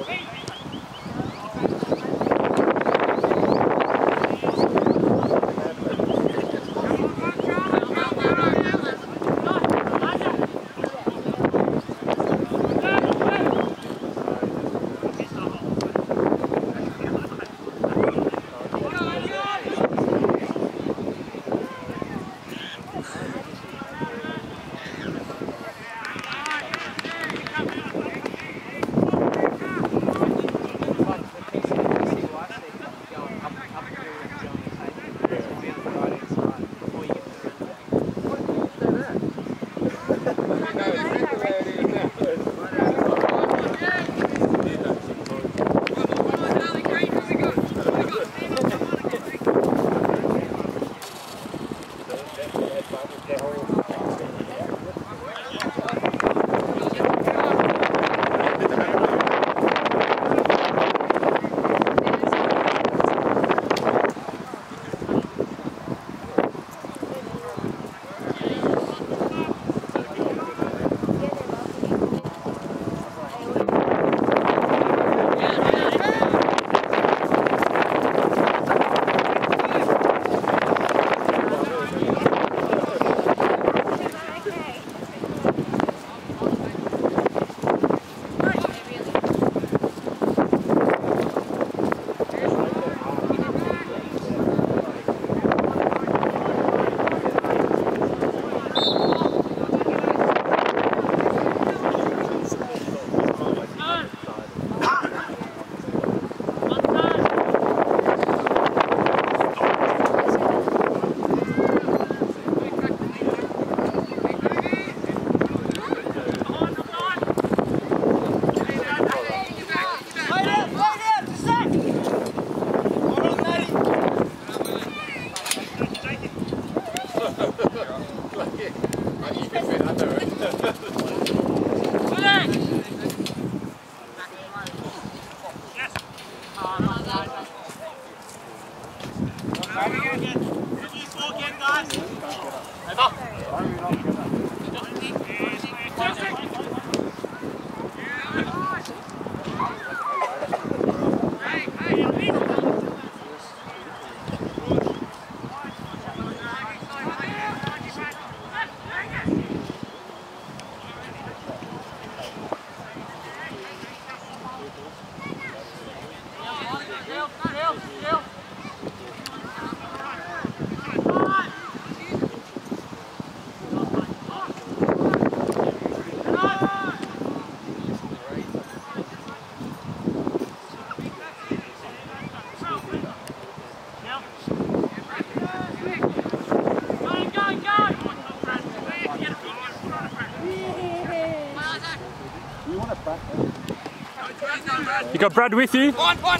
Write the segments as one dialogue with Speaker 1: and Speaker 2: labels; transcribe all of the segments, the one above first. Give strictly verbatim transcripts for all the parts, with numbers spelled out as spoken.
Speaker 1: You got Brad with you?
Speaker 2: One, one.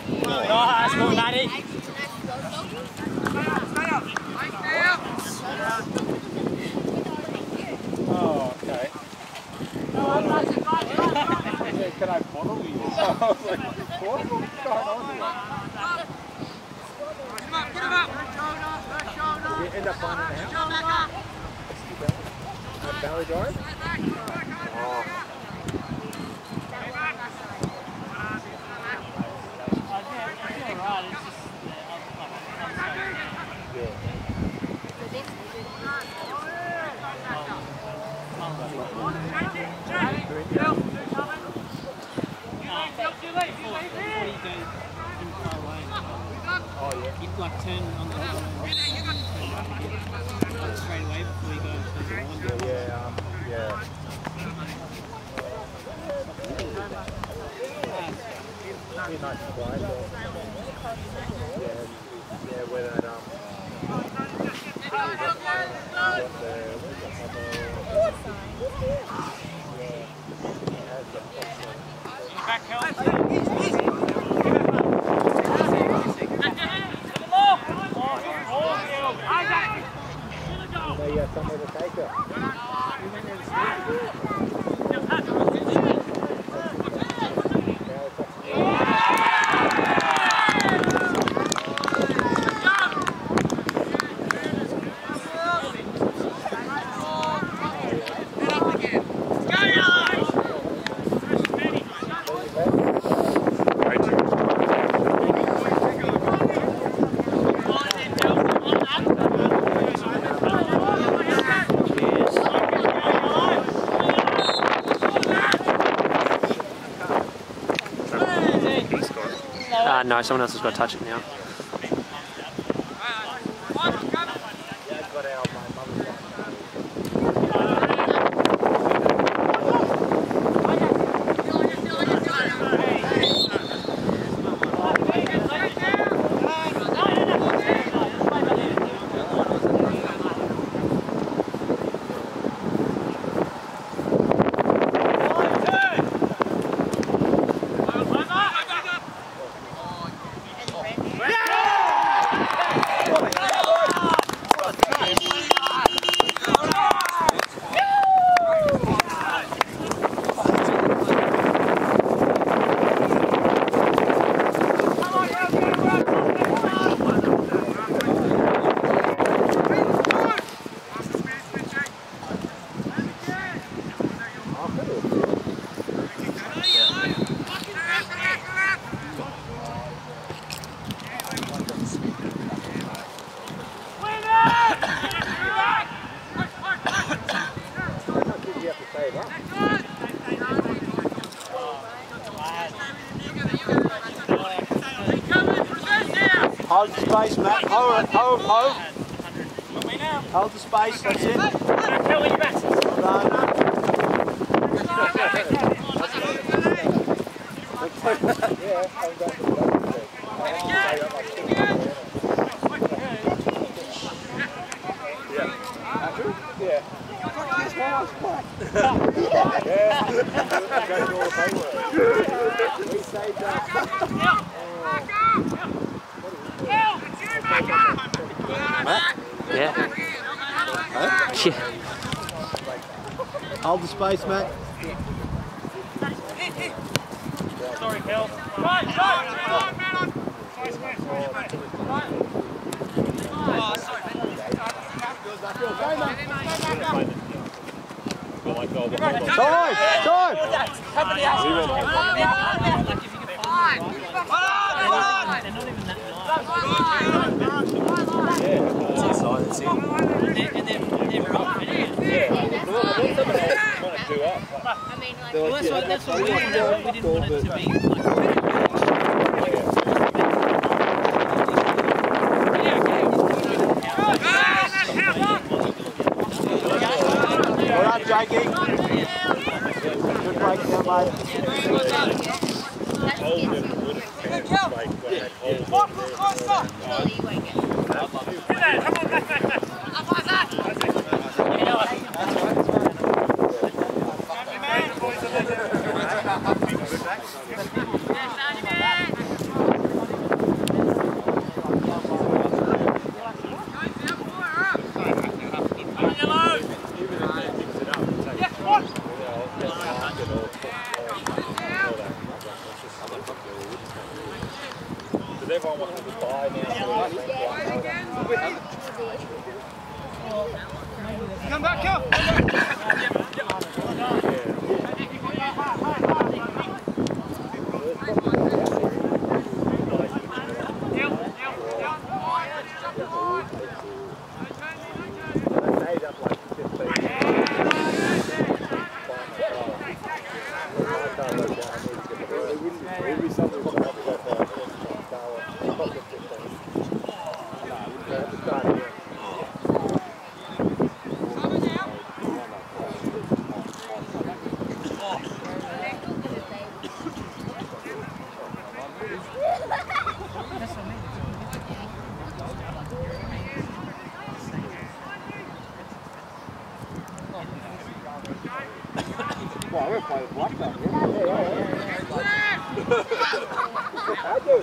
Speaker 3: Nice, come on, Maddie.
Speaker 1: Oh, okay. Yeah, can I model you? I was like, what? What's going on here?
Speaker 2: Put him up, put him up.
Speaker 1: You end up finding out? At Valley Drive? Oh.
Speaker 3: Oh yeah. You like turn on the like straight away before you go to the one.
Speaker 1: Yeah, um, yeah. Be nice and quiet. Yeah, yeah, where that um.
Speaker 3: Back help.
Speaker 1: They have somewhere to take her.
Speaker 2: Get up again. Go,
Speaker 3: Uh, no, someone else has got to touch it now.
Speaker 1: Hold the space, Matt. Hold, hold, hold. Hold the space, that's it. Well
Speaker 3: Yeah.
Speaker 1: Huh?
Speaker 3: Yeah.
Speaker 1: Hold the space, Matt.
Speaker 2: Sorry, Kel. Right, right,
Speaker 3: Well, that's what, that's what we wanted. We didn't want it to be like...
Speaker 1: Well done, Jakey. Good breakdown, mate.
Speaker 4: Everyone wants to buy now.
Speaker 2: Come back, come!
Speaker 1: Well, I'm going to play with Blackburn. Yeah, yeah, yeah. I do,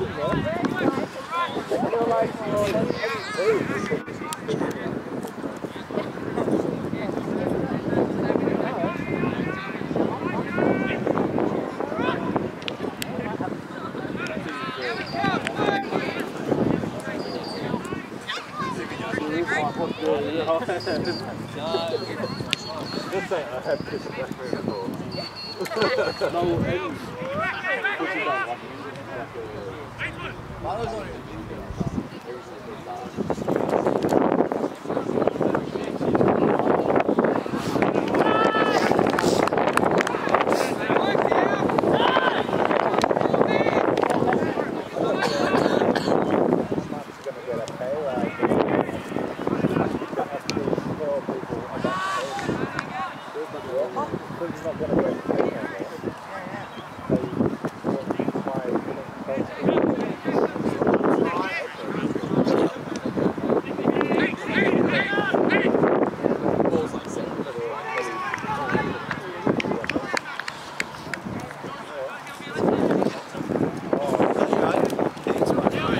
Speaker 1: Just say I had this Blackburn before. No end. Which is not lucky. Milo's on it.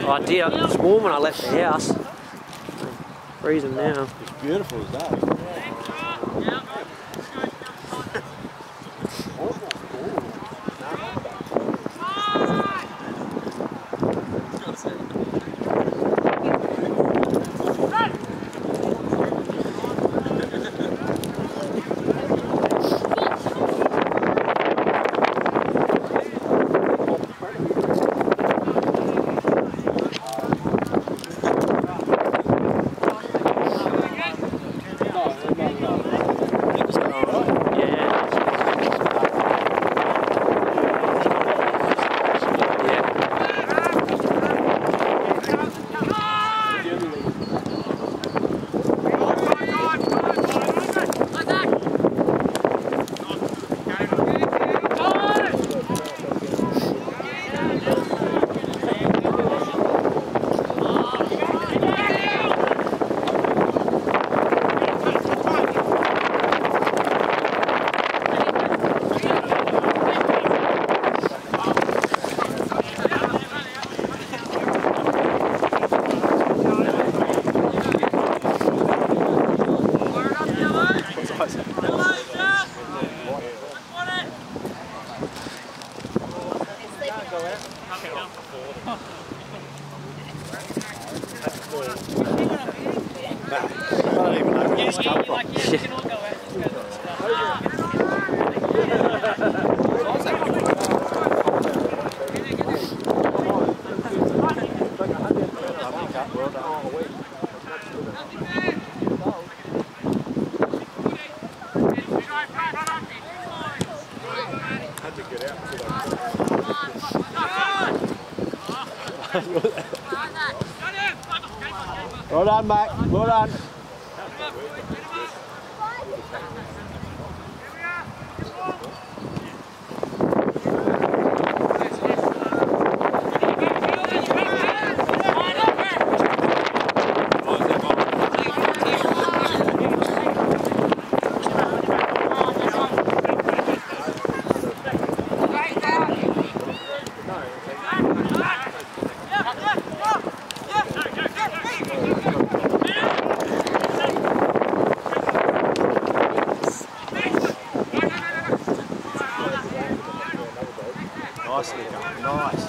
Speaker 5: Oh, I did. It was warm when I left the house. Freezing now.
Speaker 1: It's beautiful as that. Well done, mate. Well done. Nicely done. Nice.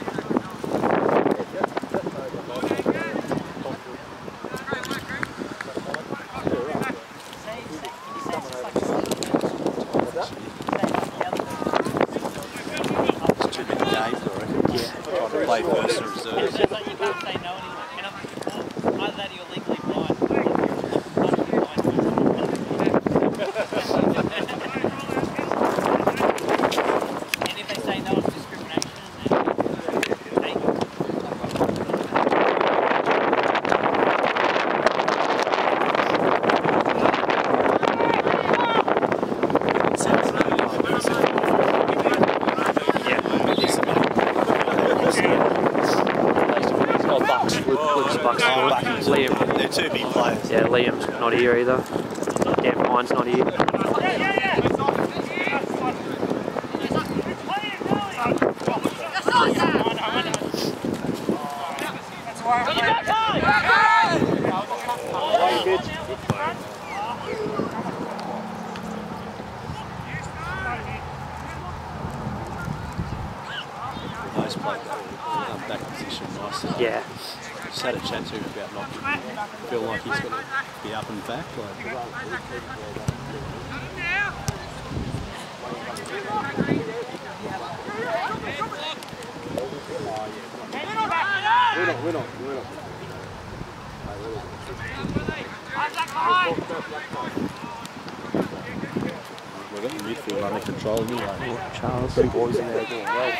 Speaker 1: Play first and reserve.
Speaker 3: It's just like you can't say no anymore. Can I before? Either that or you're legally blind. And if they say no, it's discrimination. And take it.
Speaker 5: Liam.
Speaker 1: They're two big players.
Speaker 5: Yeah, Liam's not here either. Yeah, mine's not here.
Speaker 1: Nice play though. Back position, nice.
Speaker 5: Yeah.
Speaker 1: Just had a chat to him about not feel like he's got to be up and back. Like.
Speaker 2: We're not, we're not, we're not.
Speaker 1: We've got the midfield under control anyway.
Speaker 5: Charles.
Speaker 1: Three boys in there doing well.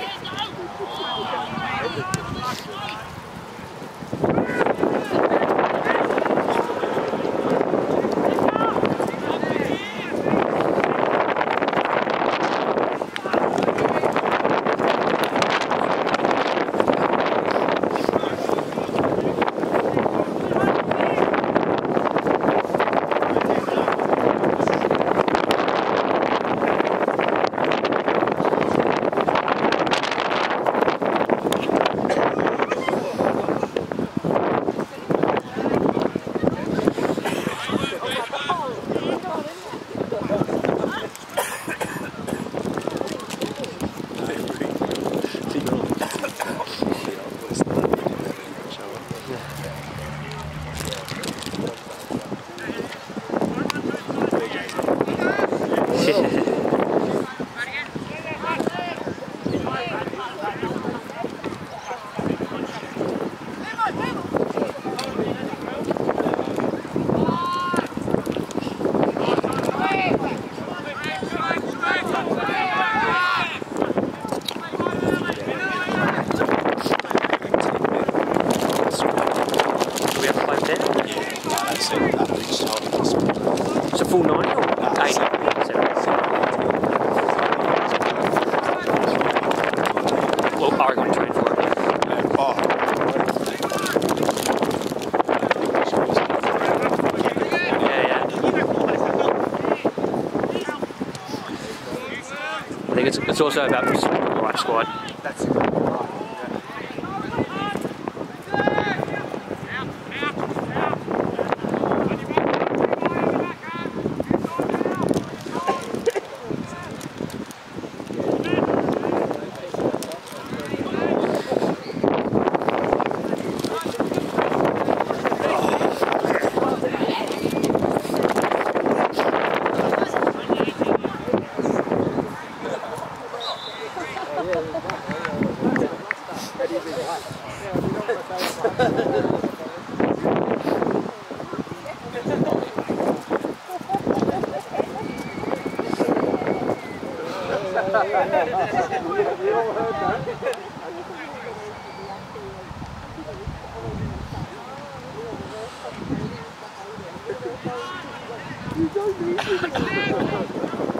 Speaker 5: I reckon we train for it.
Speaker 2: Oh.
Speaker 5: Yeah, yeah. I think it's, it's also about the right squad.
Speaker 2: That's it. You don't need it.